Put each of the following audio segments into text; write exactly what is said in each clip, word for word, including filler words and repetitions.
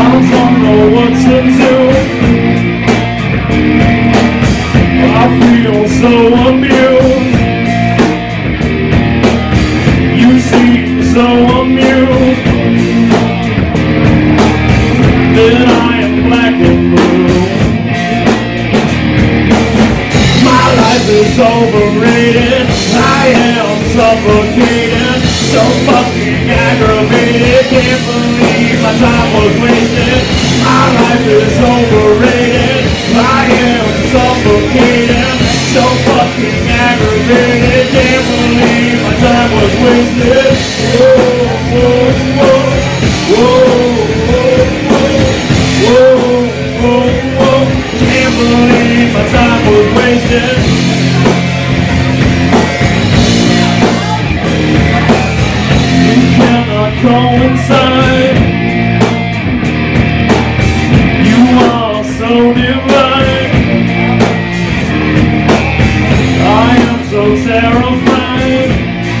don't know what to do. I feel so amused. You seem so amused that I am black and blue. My life is overrated. I am suffocating, so fucking aggravated. Can't believe my time was wasted. My life is overrated. I am suffocating, so fucking aggravated. Can't believe my time was wasted. Whoa, whoa, whoa, whoa, whoa, whoa, whoa, whoa. Can't believe my time was wasted. Coincide. You are so divine. I am so terrified.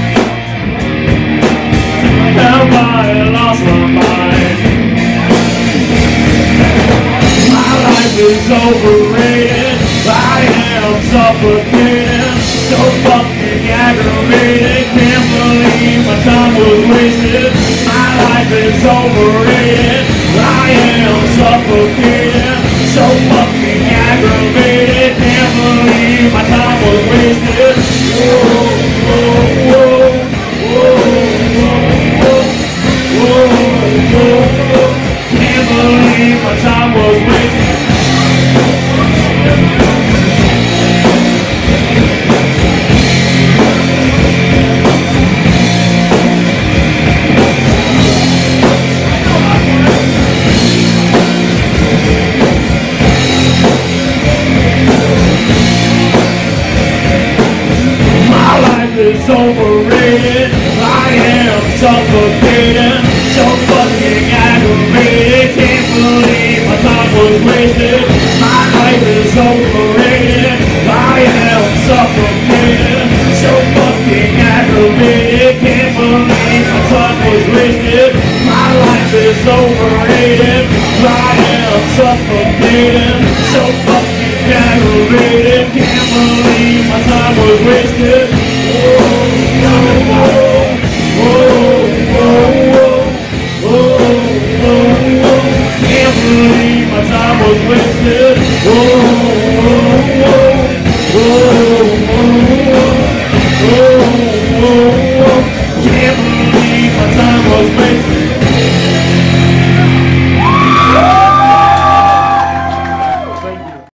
Have I lost my mind? My life is overrated. I am suffocating, so fucking aggravated. Can't believe my time was wasted. My life is overrated. I am suffocating, so fucking aggravated. Can't believe my time was wasted. Whoa, whoa, whoa, whoa, whoa, whoa, whoa, whoa. Can't believe my time was wasted. Is overrated. I am suffocating, so fucking aggravated. Can't believe my time was wasted. My life is overrated. I am suffocating, so fucking aggravated. Can't believe my time was wasted. My life is overrated. I am suffocating, so fucking aggravated. Can't believe my time was wasted. Can't believe my time was wasted.